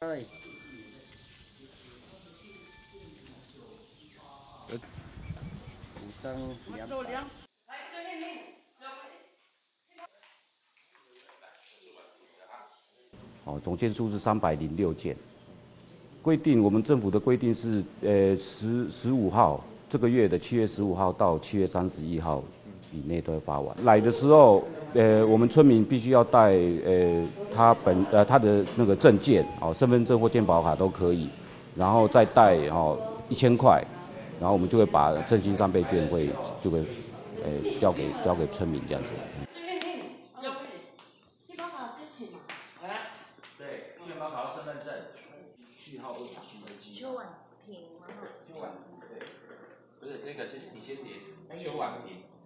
ơi. Tăng giảm tải. 哦，总件数是306件。规定我们政府的规定是，15号这个月的7月15号到7月31号以内都要发完。来的时候，我们村民必须要带他的那个证件，哦，身份证或健保卡都可以，然后再带1000块，然后我们就会把振兴3倍券就会交给村民这样子。 健保卡跟钱嘛？ 对，健保卡、身份证，序号不同。 邱婉婷嘛哈。 邱婉婷，对，不是这个是你先点邱婉婷。